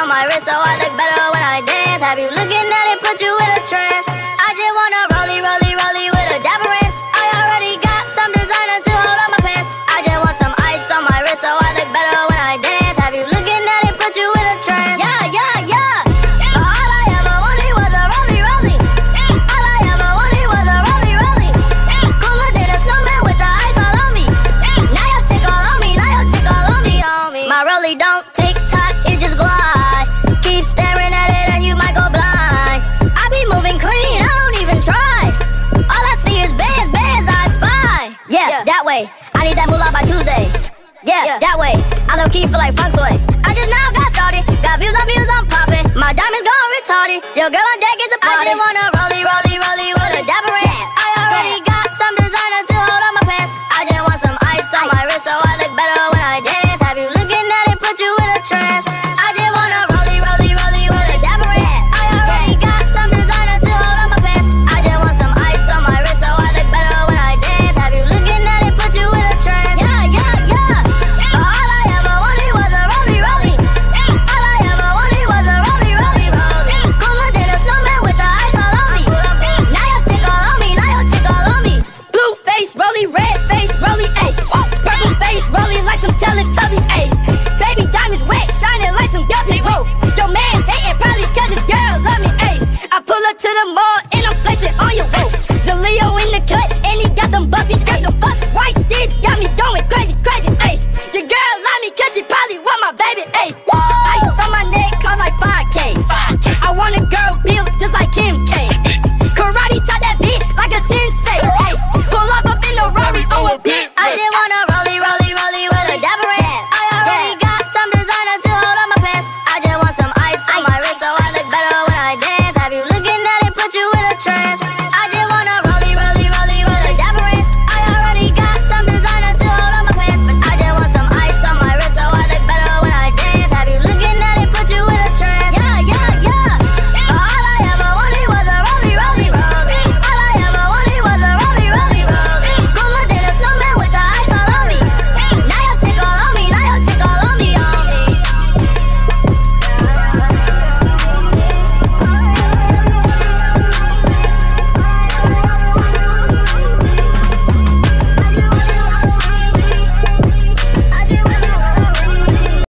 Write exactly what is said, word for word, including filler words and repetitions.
my wrist so I look better when I dance. Have you looking at it, put you in a trance. I just wanna rollie, rollie, rollie with a dapper ranch. I already got some designer to hold on my pants. I just want some ice on my wrist so I look better when I dance. Have you looking at it, put you in a trance. Yeah, yeah, yeah. But all I ever wanted was a rollie, rollie. All I ever wanted was a rollie, rollie. Cooler than a snowman with the ice all on me. Now your chick all on me, now your chick all on me, on me. My rollie don't tick tock, it just glide. Keep staring at it and you might go blind. I be moving clean, I don't even try. All I see is bands, bands I spy. Yeah, yeah, that way. I need that moolah by Tuesday. Yeah, yeah, that way. I low key feel like funk sway. I just now got started. Got views on views, I'm popping. My diamonds gone retarded. Your girl on deck is a party. I just wanna rollie, rollie, rollie with a dapper ranch. I already got some designer to hold on my pants. I just want some ice on my wrist so I look better when I dance. Have you looking at it, put you in a trance. I just wanna rollie, rollie, rollie with a dapper ranch. I already got some designer to hold on my pants. I just want some ice on my wrist so I look better when I dance. Have you looking at it, put you in a trance. Yeah, yeah, yeah. But all I ever wanted was a rollie, rollie. All I ever wanted was a rollie, rollie, rollie. Cooler than a snowman with the ice all on me. Now your chick all on me, now your chick all on me. Blue face, rollie, red face, rollie, ayy. Purple face, rollie like some Teletubbies, ayy. Baby diamonds wet, shining like some guppies, whoa. Your man's hating probably cause his girl love me, ayy. I pull up to the mall and I'm flexing on you, whoa. Jaleo in the cut and he got them buffies, got the fuck. White sticks got me going crazy, crazy, ayy. Your girl love me cause she probably want my baby, ayy.